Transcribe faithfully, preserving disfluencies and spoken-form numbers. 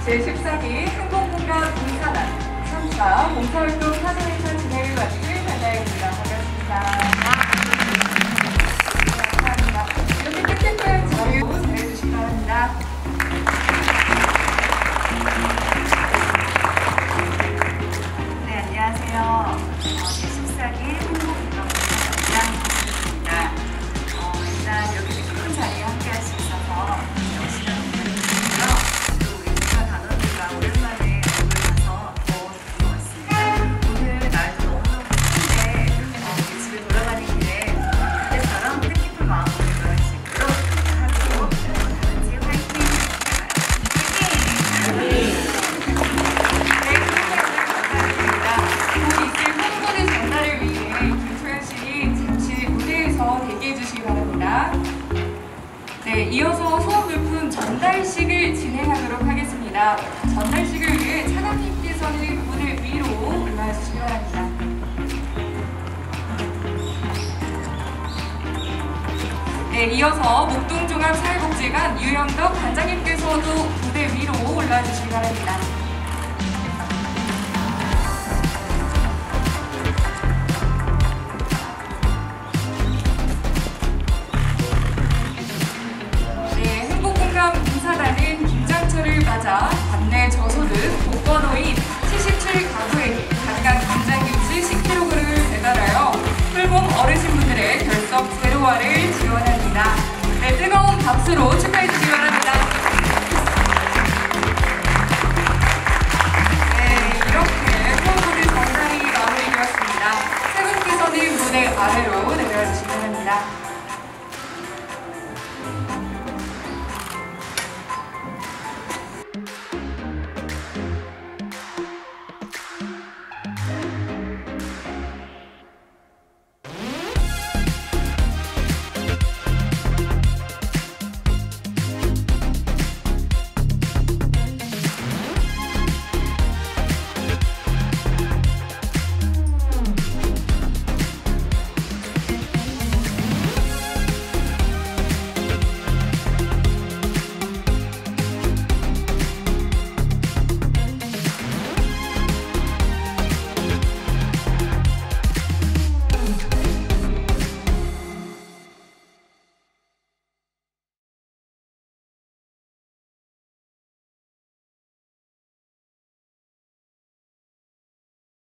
제십사 기 행복공감봉사단 삼 차 봉사활동 사전 행사 진행을 마칠 단장입니다. 반갑습니다. 감사합니다. 이렇게 뜻깊은 자유 잘해주시기 바랍니다. 네, 안녕하세요. 제십사 기 행복공감봉사단 김소연입니다. 어, 일단 여기 뜻깊은 자리에 함께 할 수 있어서 역시나 감사드리고요. 또 우리 봉사 단원들과 오랜만에 얼굴 봐서 더 좋은 것 같습니다. 오늘 날도 너무너무 덥는데 어, 집에 돌아가는 길에 그때처럼 뜻깊은 마음으로 여행 수 있도록 하고 다 같이 화이팅! 화이팅! 네, 감사드립니다. 곧 있을 홍보대 전달을 위해 김소연 씨 잠시 무대에서 대기해 주시기 바랍니다. 네, 이어서 수업물품 전달식을 진행하도록 하겠습니다. 전달식을 위해 차장님께서는 무대 위로 올라와 주시기 바랍니다. 네, 이어서 목동종합사회복지관 유영덕 관장님께서도 무대 위로 올라와 주시기 바랍니다. 네, 행복공감봉사단은 김장철을 맞아 반내 저소득 독거노인 칠십칠 가구에게 각각 김장김치 십 킬로그램을 배달하여 홀몸 어르신분들의 결석 제로화를 지원합니다. 네, 뜨거운 박수로 축하해 주시기